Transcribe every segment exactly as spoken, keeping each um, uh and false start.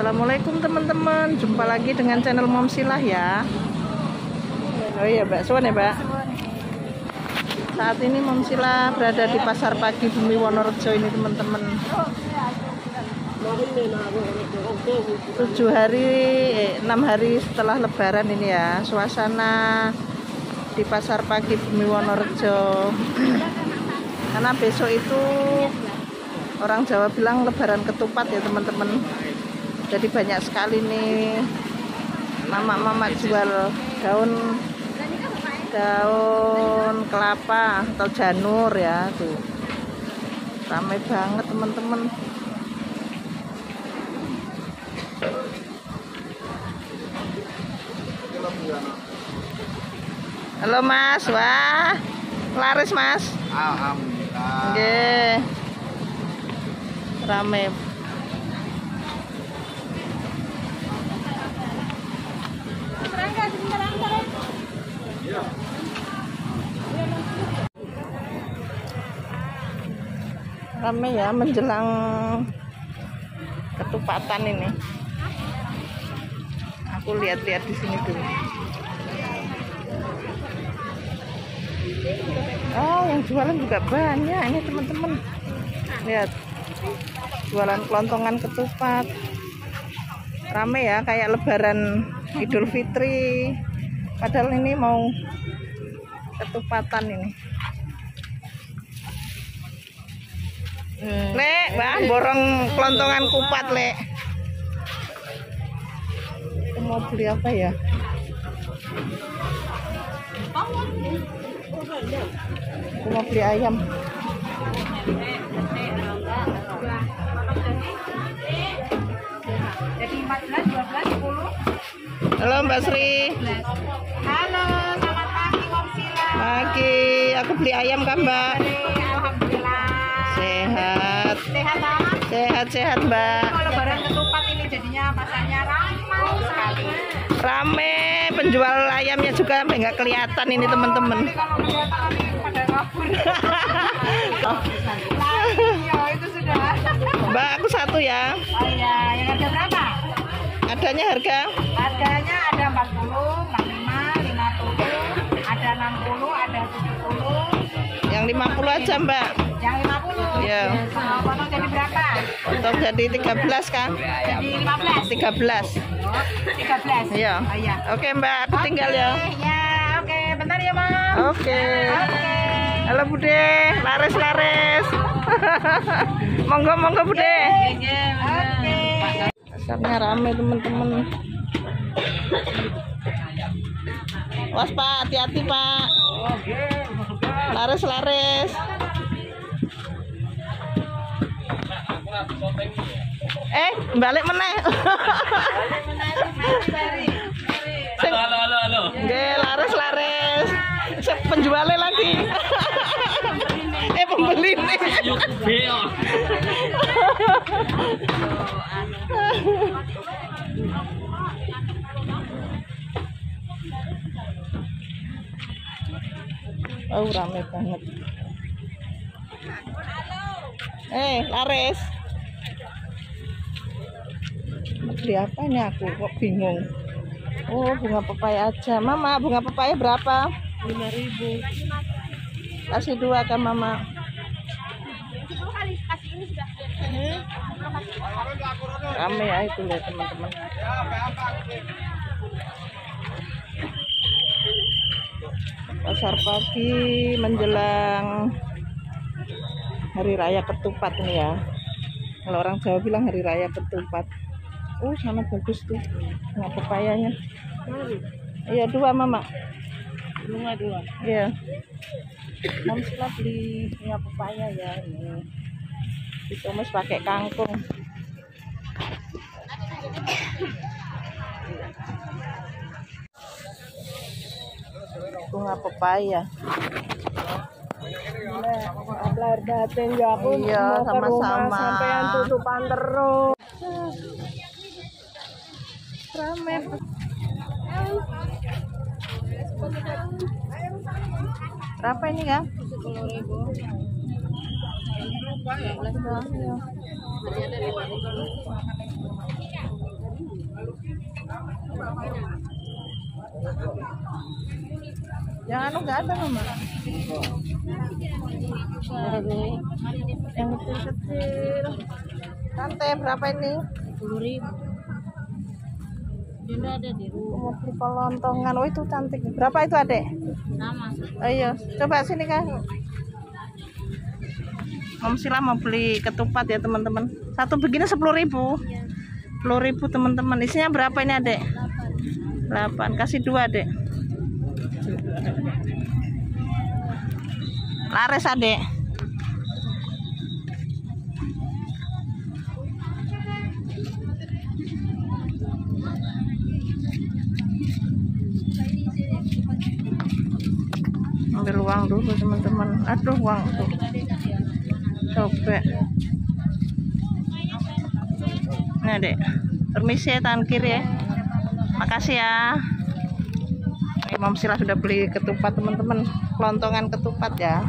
Assalamualaikum teman-teman, jumpa lagi dengan channel Momsilah ya. Oh iya Mbak, suan ya Mbak. Saat ini Momsilah berada di Pasar Pagi Bumi Wonorejo ini teman-teman. Tujuh hari, eh, enam hari setelah Lebaran ini ya, suasana di Pasar Pagi Bumi Wonorejo. Karena besok itu orang Jawa bilang Lebaran ketupat ya teman-teman. Jadi banyak sekali nih mama-mama jual daun daun kelapa atau janur ya tuh. Ramai banget teman-teman. Halo Mas, wah laris Mas. Alhamdulillah. Nggih. Rame. Rame ya menjelang ketupatan ini. Aku lihat-lihat di sini dulu. Oh, yang jualan juga banyak ini teman-teman. Lihat. Jualan kelontongan ketupat. Rame ya kayak Lebaran Idul Fitri. Padahal ini mau ketupatan ini. Hmm. Lek, wah borong kelontongan kupat, Lek. Kita mau beli apa ya? Aku mau beli ayam. Jadi empat belas, dua belas, sepuluh. Halo Mbak Sri. Halo, selamat pagi Momsilah. Pagi, aku beli ayam kan Mbak. Alhamdulillah. Sehat. Sehat banget. Sehat-sehat Mbak. Kalau Lebaran ketupat ini jadinya pasarnya ramai sekali. Rame, penjual ayamnya juga sampai nggak kelihatan ini teman-teman. Tapi kalau kelihatan ini pada kabur. Iya, itu sudah. Mbak, aku satu ya. Oh iya, yang harga berapa? Adanya harga? Harganya ada empat puluh, empat puluh lima, lima puluh, ada enam puluh, ada tujuh puluh. Yang lima puluh aja Mbak. Yang lima puluh? Iya. Nah, potong jadi berapa? Untuk jadi tiga belas kan? Jadi lima belas? tiga belas. Oh, tiga belas? Iya. Oh, iya. Oke Mbak, aku Oke, tinggal ya. Ya, oke. Bentar ya, Mam. Oke. Oke. Halo Bude, laris-laris. Monggo-monggo Bude. Oke. Pasarnya rame teman-teman. Was Pak, hati-hati Pak. Laris-laris. Eh, balik meneh. Halo, halo, halo, halo. Nggih, laris-laris. Sing penjualnya lagi. Eh, pembeli nih. Oh, rame banget. Eh, laris. Mau beli apa nih aku? Kok bingung. Oh, bunga pepaya aja. Mama, bunga pepaya berapa? lima ribu. Kasih dua kan Mama. Rame ya itu lihat teman-teman. Pasar pagi menjelang Hari Raya Ketupat ini ya. Kalau orang Jawa bilang Hari Raya Ketupat. Oh, sana bagus tuh bunga pepayanya. Iya, dua Mama. Bunga dua. Iya. Momsilah beli bunga pepaya ya ini. Ditumis pakai kangkung. Bunga pepaya. Lahir batin ya aku. Iya, sama-sama. Sampean tutupan terus. Rame. Berapa ini kan? sepuluh ribu. Lupa ya. Yang anu nggak ada mama. Yang kecil-kecil. Santai berapa ini? Sepuluh ribu. Dia ada di rumah. Mau beli kelontongan. Oh itu cantik. Berapa itu adek? Sama. Ayo, coba sini kan. Om Sila mau beli ketupat ya teman-teman. Satu begini sepuluh ribu. Sepuluh ribu teman-teman. Isinya berapa ini adek? Delapan. Kasih dua adek. Laris adek. Ambil uang dulu teman-teman. Aduh uang tuh. Cobek. Nah dek. Permisi ya tangan kiri ya. Makasih ya. Imam Sila sudah beli ketupat teman-teman. Kelontongan ketupat ya.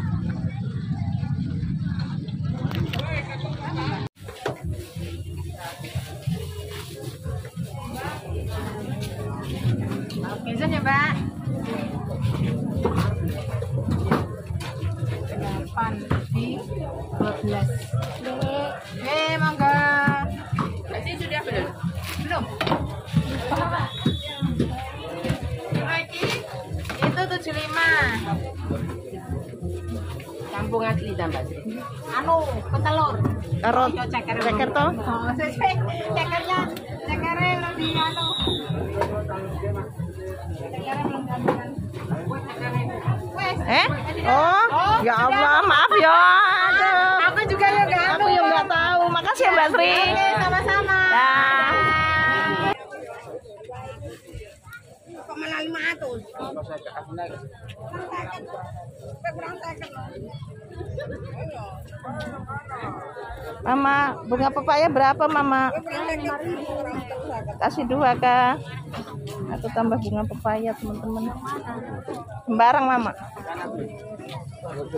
Bisa ya, Mbak? delapan di dua belas. Eh, mangga. Ini sudah belum? Belum. Lagi itu tujuh puluh lima. Kampung asli tambah sih. Anu, petelur. Taruh Yo, ceker. ceker toh. Oh, cekernya, cekernya lebih anu. Cekernya belum gantungan. Wes. Eh? Oh, ya Allah, maaf ya. Aduh. Aku juga ya enggak. Aku yang nggak tahu. Makasih ya Mbak Sri. Oke, sama-sama. Ya. Kok malah lima ratus? Mama, bunga pepaya berapa Mama? Kasih dua kak. Aku tambah bunga pepaya teman-teman. Sembarang Mama. Aku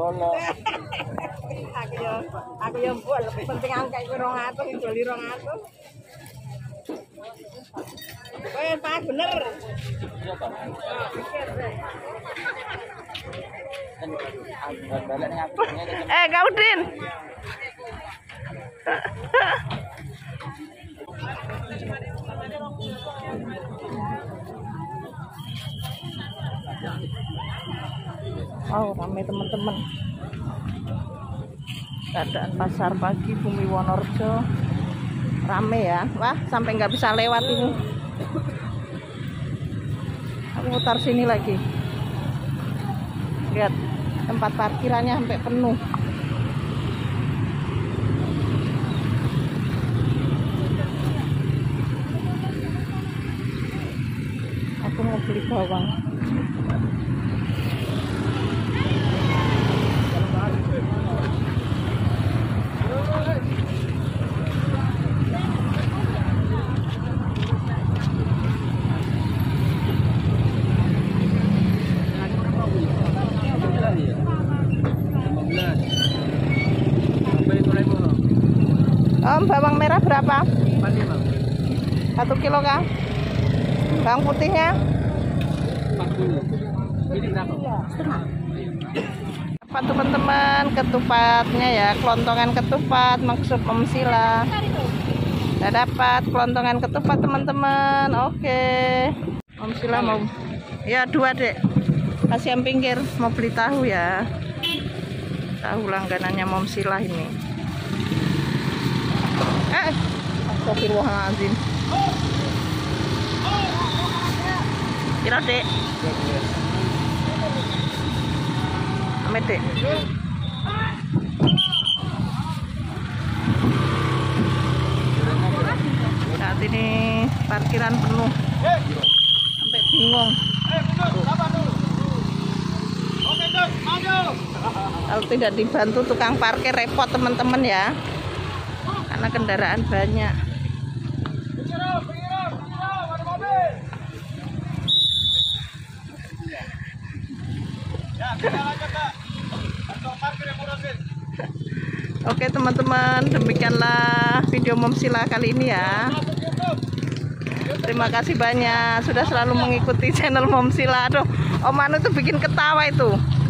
yo, aku yo buat lebih penting angka itu rong atus, itu li rong atus. Weh, Pak bener. Eh, Kak Udin. Oh, ramai teman-teman. Keadaan pasar pagi Bumi Wonorejo rame ya. Wah, sampai nggak bisa lewat ini. Aku mutar sini lagi. Lihat tempat parkirannya sampai penuh. Aku mau beli bawang. Om, bawang merah berapa? Satu kilo kah? Bawang putihnya? Apa teman-teman ketupatnya ya, kelontongan ketupat maksud Om Sila. Udah dapat kelontongan ketupat teman-teman. Oke. Om Sila mau, ya dua dek. Kasih yang pinggir, mau beli tahu ya. Tahu langganannya Om Sila ini. Eh, astagfirullahaladzim. Kira dek. Amet dek. Saat ini parkiran penuh. Sampai bingung. Kalau tidak dibantu tukang parkir repot teman-teman ya. Karena kendaraan banyak. Oke teman-teman, demikianlah video Mom Sila kali ini ya. Terima kasih banyak sudah selalu mengikuti channel Momsila. Aduh, Om Anu tuh bikin ketawa itu.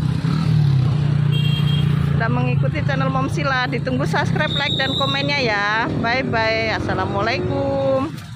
Sudah mengikuti channel Momsila. Ditunggu subscribe, like dan komennya ya. Bye bye. Assalamualaikum.